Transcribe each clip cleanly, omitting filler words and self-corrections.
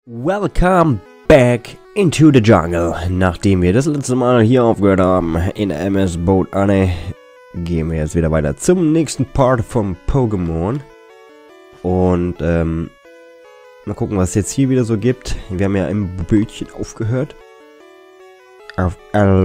Welcome back into the jungle. Nachdem wir das letzte Mal hier aufgehört haben in MS Boat Anne, gehen wir jetzt wieder weiter zum nächsten Part vom Pokémon. Und mal gucken, was es jetzt hier wieder so gibt. Wir haben ja im Bötchen aufgehört. Auf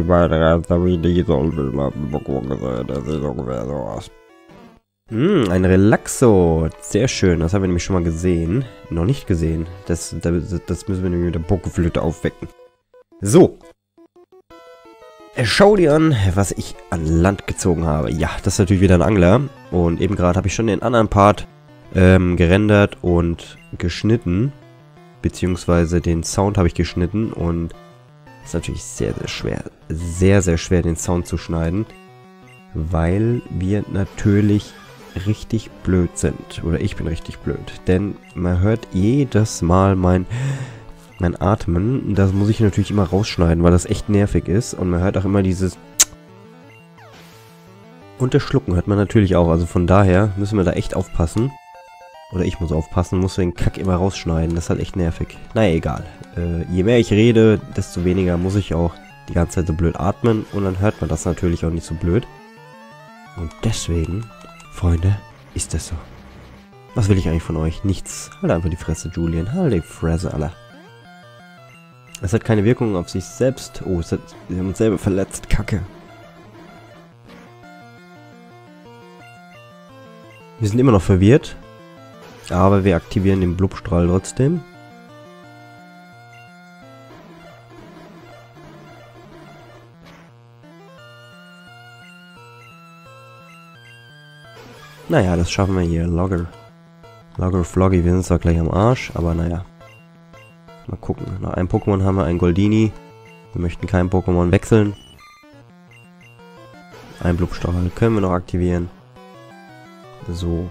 ein Relaxo. Sehr schön. Das haben wir nämlich schon mal gesehen. Noch nicht gesehen. Das müssen wir nämlich mit der Pokeflöte aufwecken. So. Schau dir an, was ich an Land gezogen habe. Ja, das ist natürlich wieder ein Angler. Und eben gerade habe ich schon den anderen Part gerendert und geschnitten. Beziehungsweise den Sound habe ich geschnitten. Und es ist natürlich sehr, sehr schwer. Sehr, sehr schwer, den Sound zu schneiden. Weil wir natürlich richtig blöd sind. Oder ich bin richtig blöd. Denn man hört jedes Mal mein Atmen. Das muss ich natürlich immer rausschneiden, weil das echt nervig ist. Und man hört auch immer dieses... Und das Schlucken hört man natürlich auch. Also von daher müssen wir da echt aufpassen. Oder ich muss aufpassen, muss den Kack immer rausschneiden. Das ist halt echt nervig. Naja, egal. Je mehr ich rede, desto weniger muss ich auch die ganze Zeit so blöd atmen. Und dann hört man das natürlich auch nicht so blöd. Und deswegen... Freunde, ist das so. Was will ich eigentlich von euch? Nichts. Halt einfach die Fresse, Julian. Halt die Fresse, Alter. Es hat keine Wirkung auf sich selbst. Oh, wir haben uns selber verletzt. Kacke. Wir sind immer noch verwirrt. Aber wir aktivieren den Blubstrahl trotzdem. Naja, das schaffen wir hier. Logger Floggy. Wir sind zwar gleich am Arsch, aber naja. Mal gucken. Nach einem Pokémon haben wir einen Goldini. Wir möchten kein Pokémon wechseln. Ein Blubstrahl können wir noch aktivieren. So.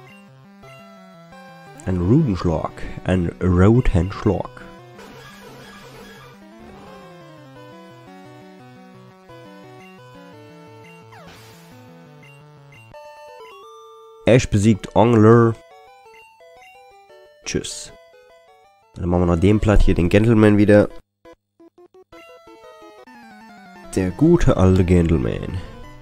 Ein Rudenschlag. Ein Rotenschlag. Ash besiegt Ongler. Tschüss. Dann machen wir noch den Platt hier, den Gentleman wieder. Der gute alte Gentleman.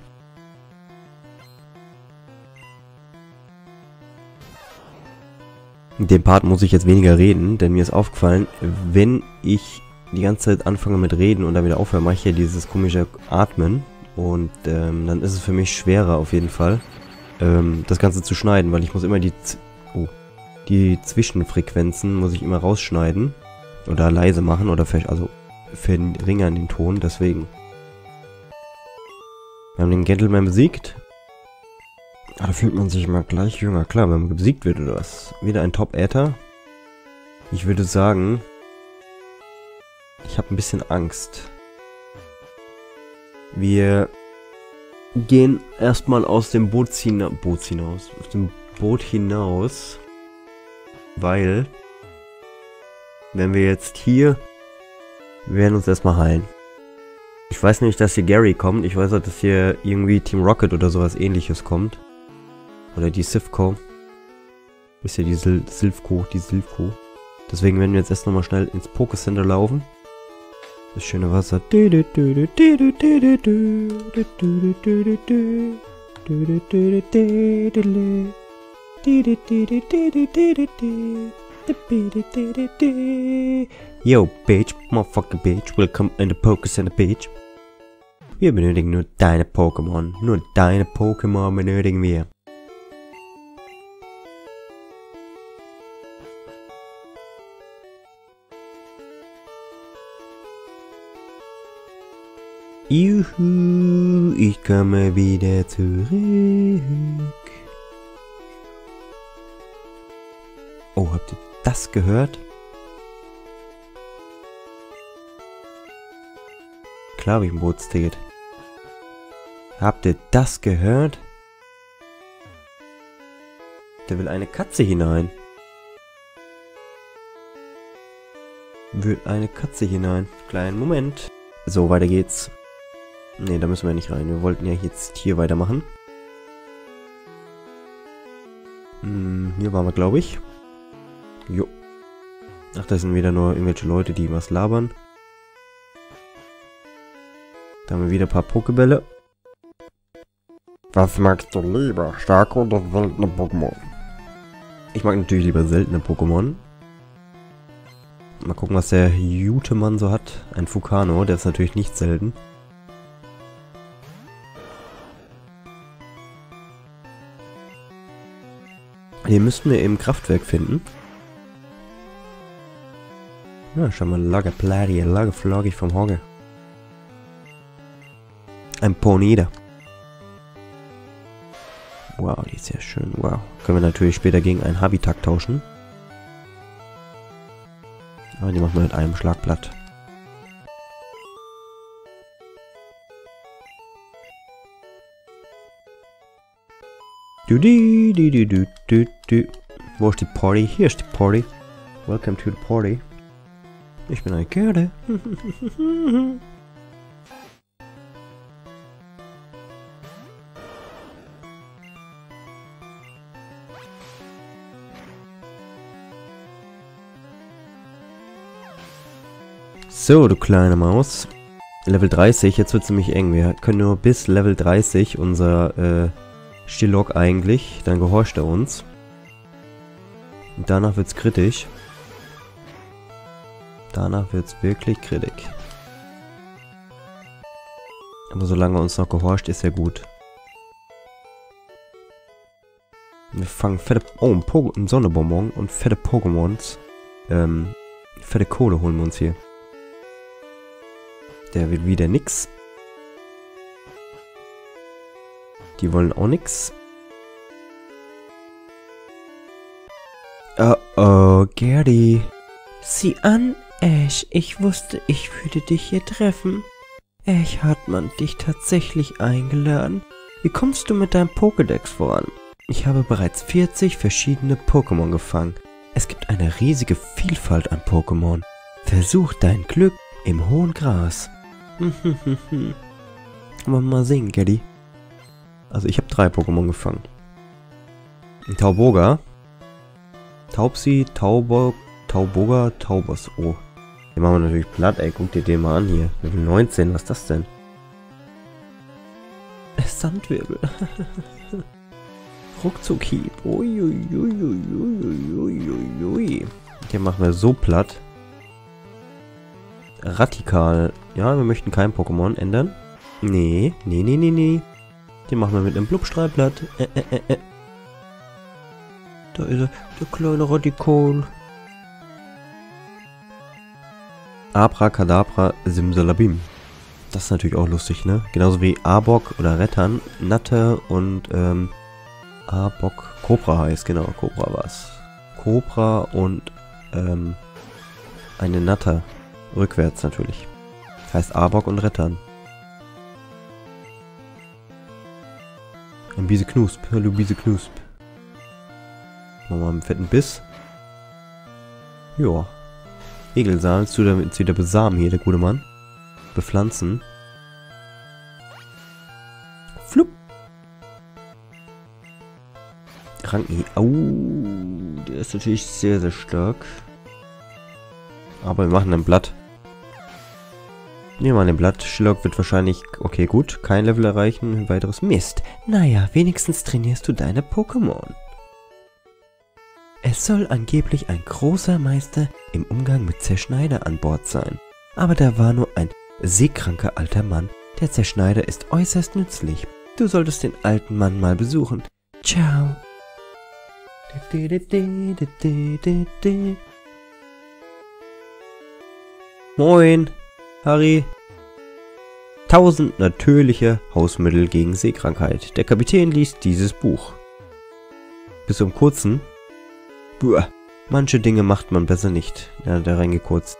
In dem Part muss ich jetzt weniger reden, denn mir ist aufgefallen, wenn ich die ganze Zeit anfange mit Reden und dann wieder aufhöre, mache ich ja dieses komische Atmen. Und dann ist es für mich schwerer auf jeden Fall, das Ganze zu schneiden, weil ich muss immer die Zwischenfrequenzen muss ich immer rausschneiden oder leise machen oder verringern den Ton, deswegen. Wir haben den Gentleman besiegt. Ah, da fühlt man sich mal gleich jünger. Klar, wenn man besiegt wird oder was. Wieder ein Top-Äther. Ich würde sagen, ich habe ein bisschen Angst. Wir gehen erstmal aus dem Boot hinaus, weil, wenn wir jetzt hier, wir werden uns erstmal heilen. Ich weiß nicht, dass hier Gary kommt, ich weiß auch, dass hier irgendwie Team Rocket oder sowas ähnliches kommt. Oder die Sivco. Ist ja die Silphco. Deswegen werden wir jetzt erst nochmal schnell ins Pokécenter laufen. Das schöne Wasser. Yo, Bitch, motherfucker Bitch, willkommen in the Pokécenter, Bitch. Wir benötigen nur deine Pokémon. Nur deine Pokémon benötigen wir. Juhu, ich komme wieder zurück. Oh, habt ihr das gehört? Klar habe ich ein Bootsticket. Habt ihr das gehört? Da will eine Katze hinein. Kleinen Moment. So, weiter geht's. Ne, da müssen wir nicht rein. Wir wollten ja jetzt hier weitermachen. Hier waren wir, glaube ich. Jo. Ach, das sind wieder nur irgendwelche Leute, die was labern. Da haben wir wieder ein paar Pokebälle. Was magst du lieber? Starke oder seltene Pokémon? Ich mag natürlich lieber seltene Pokémon. Mal gucken, was der Jutemann so hat. Ein Fukano, der ist natürlich nicht selten. Den müssten wir im Kraftwerk finden. Ja, schau mal, Lage Flagge vom Hogge. Ein Ponyda. Wow, die ist sehr schön. Wow. Können wir natürlich später gegen einen Habitat tauschen. Aber die machen wir mit einem Schlagblatt. Du. Wo ist die Party? Hier ist die Party. Welcome to the Party. Ich bin eine Kerle. So, du kleine Maus. Level 30, jetzt wird es nämlich eng. Wir können nur bis Level 30 unser Stillok eigentlich. Dann gehorcht er uns. Und danach wird es kritisch. Danach wird es wirklich kritisch. Aber solange er uns noch gehorcht, ist er gut. Wir fangen fette... Oh, ein Sonnenbonbon und fette Pokémons. Fette Kohle holen wir uns hier. Der will wieder nix. Die wollen auch nix. Oh, Gerdi. Sieh an, Ash. Ich wusste, ich würde dich hier treffen. Ash hat man dich tatsächlich eingeladen. Wie kommst du mit deinem Pokédex voran? Ich habe bereits 40 verschiedene Pokémon gefangen. Es gibt eine riesige Vielfalt an Pokémon. Versuch dein Glück im hohen Gras. Aber mal sehen, Gerdi. Also ich habe 3 Pokémon gefangen. Ein Tauboga. Taubsi, Tauboga, Taubos. Oh. Den machen wir natürlich platt, ey. Guck dir den mal an hier. Level 19, was ist das denn? Sandwirbel. Ruckzuckhieb. Uiuiuiuiuiuiui. Den machen wir so platt. Radikal. Ja, wir möchten kein Pokémon ändern. Nee. Den machen wir mit einem Blubstrahlblatt. Da ist er, der kleine Radikal. Abracadabra Simsalabim. Das ist natürlich auch lustig, ne? Genauso wie Arbok oder Rettern, Natte und Arbok. Cobra heißt, genau. Cobra war's. Cobra und eine Natter. Rückwärts natürlich. Heißt Arbok und Rettern. Ein Biese-Knusp. Hallo Biese-Knusp. Machen wir mal einen fetten Biss. Joa. Egelsaal. Jetzt wieder besamen hier, der gute Mann. Bepflanzen. Flupp. Rangi. Au. Der ist natürlich sehr, sehr stark. Aber wir machen ein Blatt. Nehmen wir mal ein Blatt. Shillock wird wahrscheinlich... Okay, gut. Kein Level erreichen. Ein weiteres Mist. Naja, wenigstens trainierst du deine Pokémon. Es soll angeblich ein großer Meister im Umgang mit Zerschneider an Bord sein. Aber da war nur ein seekranker alter Mann. Der Zerschneider ist äußerst nützlich. Du solltest den alten Mann mal besuchen. Ciao. Moin, Harry. 1000 natürliche Hausmittel gegen Seekrankheit. Der Kapitän liest dieses Buch. Bis zum Kurzen. Buah, manche Dinge macht man besser nicht. Ja, da reingekürzt.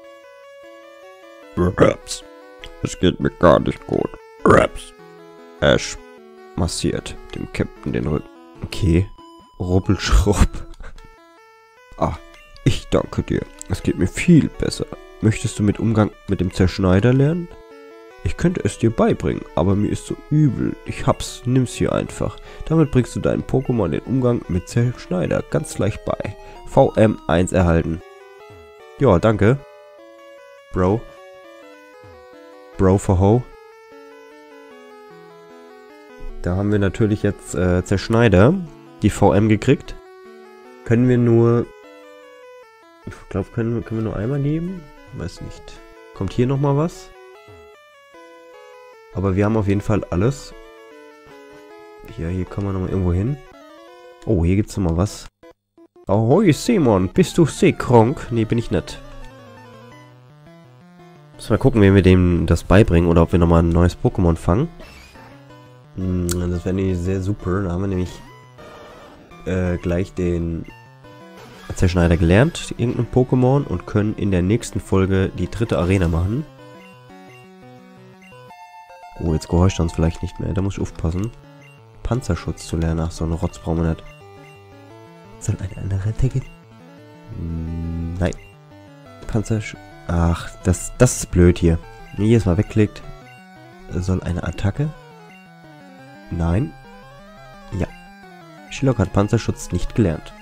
Raps. Es geht mir gar nicht gut. Raps. Ash massiert dem Captain den Rücken. Okay. Ruppelschrupp. Ah, ich danke dir. Es geht mir viel besser. Möchtest du mit Umgang mit dem Zerschneider lernen? Ich könnte es dir beibringen, aber mir ist so übel. Ich hab's, nimm's hier einfach. Damit bringst du deinen Pokémon den Umgang mit Zerschneider ganz leicht bei. VM1 erhalten. Ja, danke. Bro. Bro for Ho. Da haben wir natürlich jetzt Zerschneider, die VM gekriegt. Können wir nur... Ich glaube, können wir nur einmal geben? Weiß nicht. Kommt hier nochmal was? Aber wir haben auf jeden Fall alles. Hier kann man nochmal irgendwo hin. Oh, hier gibt's nochmal was. Ahoi Simon, bist du seekrank? Nee, bin ich nicht. Müssen wir gucken, wie wir dem das beibringen oder ob wir nochmal ein neues Pokémon fangen. Das wäre nämlich sehr super. Da haben wir nämlich gleich den Zerschneider gelernt, irgendein Pokémon, und können in der nächsten Folge die 3. Arena machen. Oh, jetzt gehorcht er uns vielleicht nicht mehr. Da muss ich aufpassen. Panzerschutz zu lernen. Ach, so eine Rotz brauchen wir nicht. Soll eine andere Attacke? Nein. Panzerschutz. Ach, das ist blöd hier. Hier ist mal wegklickt. Soll eine Attacke? Nein. Ja. Shilok hat Panzerschutz nicht gelernt.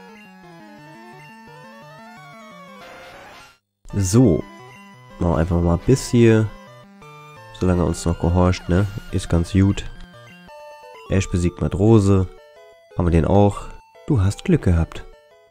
So. Machen wir einfach mal bis hier. Solange er uns noch gehorcht, ne? Ist ganz gut. Ash besiegt Matrose. Haben wir den auch. Du hast Glück gehabt.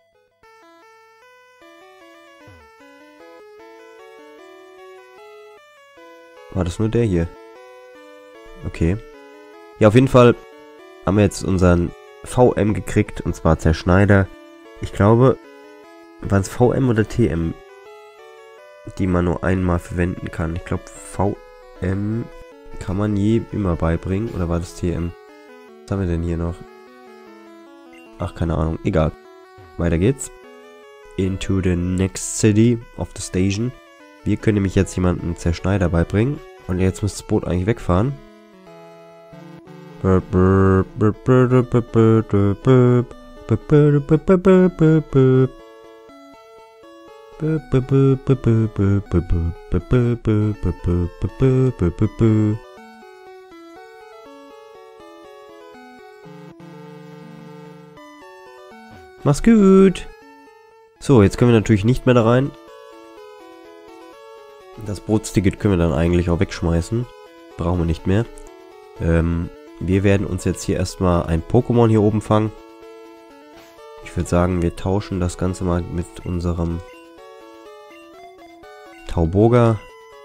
War das nur der hier? Okay. Ja, auf jeden Fall haben wir jetzt unseren VM gekriegt, und zwar Zerschneider. Ich glaube, waren es VM oder TM, die man nur einmal verwenden kann. Ich glaube, VM kann man immer beibringen. Oder war das TM? Was haben wir denn hier noch? Ach, keine Ahnung. Egal. Weiter geht's. Into the next city of the station. Wir können nämlich jetzt jemanden Zerschneider beibringen. Und jetzt müsste das Boot eigentlich wegfahren. Mach's gut! So, jetzt können wir natürlich nicht mehr da rein. Das Bootsticket können wir dann eigentlich auch wegschmeißen. Brauchen wir nicht mehr. Wir werden uns jetzt hier erstmal ein Pokémon hier oben fangen. Ich würde sagen, wir tauschen das Ganze mal mit unserem Tauboga.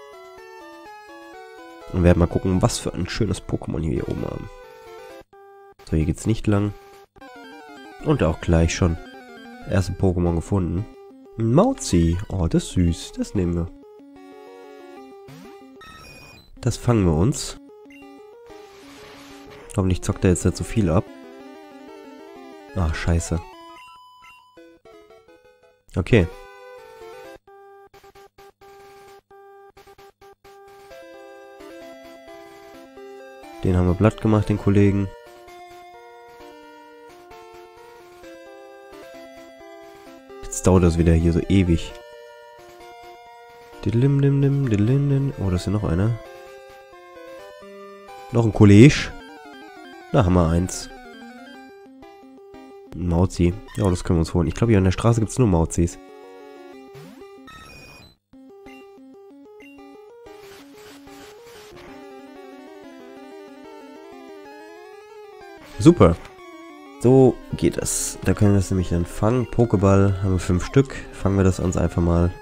Und werden mal gucken, was für ein schönes Pokémon hier oben haben. So, hier geht's nicht lang. Und auch gleich schon erste Pokémon gefunden. Ein Mauzi. Oh, das ist süß. Das nehmen wir. Das fangen wir uns. Hoffentlich zockt er jetzt nicht so viel ab. Ach, scheiße. Okay. Den haben wir platt gemacht, den Kollegen. Jetzt dauert das wieder hier so ewig. Oh, da ist ja noch einer. Noch ein Kollege. Da haben wir eins. Ein Mauzi. Ja, das können wir uns holen. Ich glaube, hier an der Straße gibt es nur Mauzis. Super. So geht es. Da können wir es nämlich dann fangen. Pokéball haben wir 5 Stück. Fangen wir das uns einfach mal.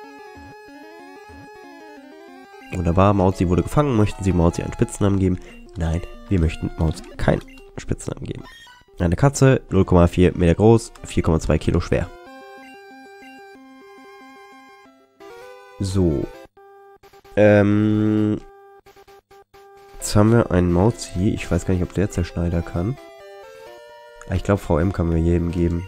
Wunderbar, Mauzi wurde gefangen. Möchten Sie Mauzi einen Spitznamen geben? Nein, wir möchten Mauzi keinen Spitznamen geben. Eine Katze, 0,4 Meter groß, 4,2 Kilo schwer. So. Jetzt haben wir einen Mauzi. Ich weiß gar nicht, ob der Zerschneider kann. Ich glaube, VM kann man jedem geben.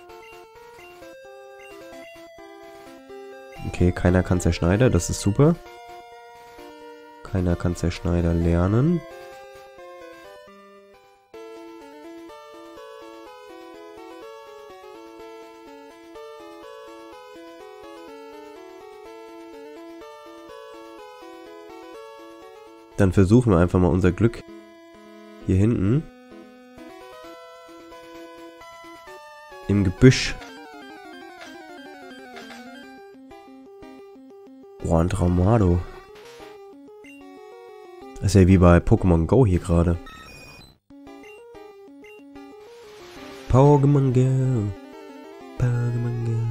Okay, keiner kann Zerschneider, das ist super. Keiner kann Zerschneider lernen. Dann versuchen wir einfach mal unser Glück hier hinten. Im Gebüsch. Boah, ein Traumado. Das ist ja wie bei Pokémon Go hier gerade. Pokémon Go. Pokémon Go.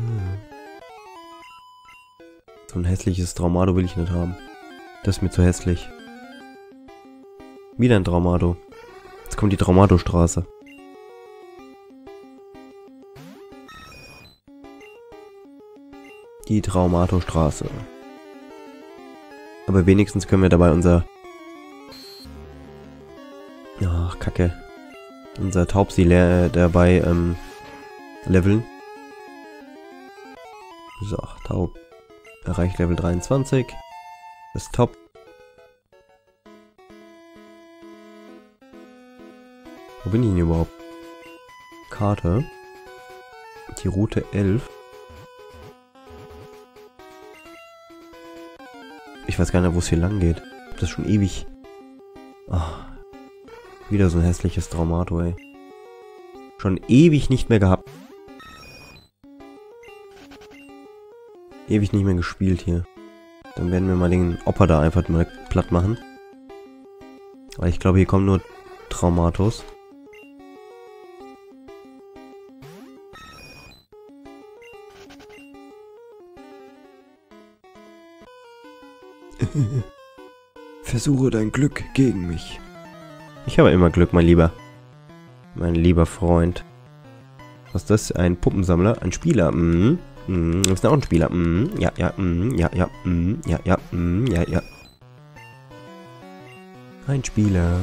So ein hässliches Traumado will ich nicht haben. Das ist mir zu hässlich. Wieder ein Traumado. Jetzt kommt die Traumado-Straße. Die Traumato-Straße. Aber wenigstens können wir dabei unser... Ach, Kacke. Unser Taubsi dabei leveln. So, Taub. Erreicht Level 23. Das ist top. Wo bin ich denn überhaupt? Karte. Die Route 11. Ich weiß gar nicht, wo es hier lang geht. Das ist schon ewig. Ach, wieder so ein hässliches Traumato, ey. Schon ewig nicht mehr gehabt. Ewig nicht mehr gespielt hier. Dann werden wir mal den Opa da einfach mal platt machen. Aber ich glaube, hier kommen nur Traumatos. Versuche dein Glück gegen mich. Ich habe immer Glück, mein Lieber. Mein lieber Freund. Was ist das? Ein Puppensammler? Ein Spieler? Du bist auch ein Spieler. Ja, ja, ja, ja, ja, ja, ja, ja. Ein Spieler.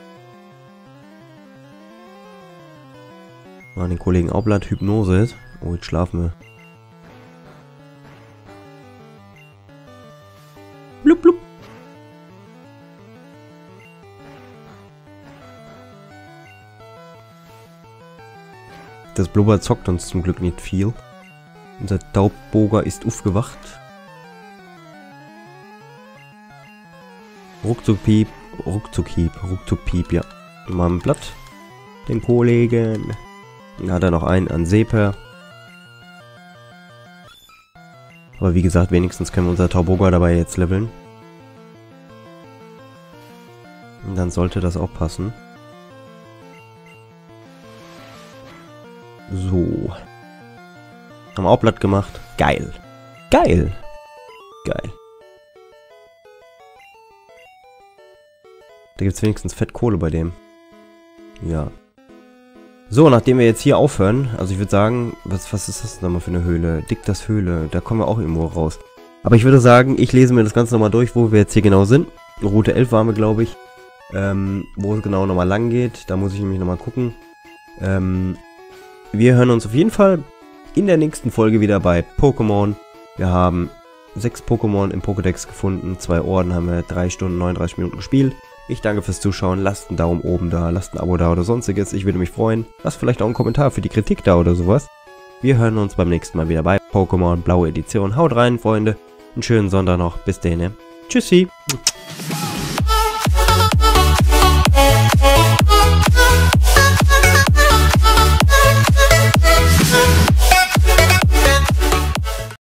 Mal den Kollegen Aublatt Hypnose. Oh, jetzt schlafen wir. Blub, blub. Das Blubber zockt uns zum Glück nicht viel. Unser Taubboger ist aufgewacht. Ruckzuckpiep, ruckzuckhieb, ruckzuckpiep, ja. Mal ein Blatt. Den Kollegen. Dann hat er noch einen an Seper. Aber wie gesagt, wenigstens können wir unser Taubboger dabei jetzt leveln. Und dann sollte das auch passen. So. Haben auch platt gemacht. Geil. Geil. Geil. Da gibt es wenigstens Fettkohle bei dem. Ja. So, nachdem wir jetzt hier aufhören, also ich würde sagen, was ist das nochmal für eine Höhle? Dictas Höhle, da kommen wir auch irgendwo raus. Aber ich würde sagen, ich lese mir das Ganze nochmal durch, wo wir jetzt hier genau sind. Route 11 waren wir, glaube ich. Wo es genau nochmal lang geht, da muss ich nämlich nochmal gucken. Wir hören uns auf jeden Fall in der nächsten Folge wieder bei Pokémon. Wir haben 6 Pokémon im Pokédex gefunden, 2 Orden, haben wir 3 Stunden 39 Minuten gespielt. Ich danke fürs Zuschauen, lasst einen Daumen oben da, lasst ein Abo da oder sonstiges, ich würde mich freuen. Lasst vielleicht auch einen Kommentar für die Kritik da oder sowas. Wir hören uns beim nächsten Mal wieder bei Pokémon Blaue Edition. Haut rein, Freunde, einen schönen Sonntag noch, bis dahin. Tschüssi!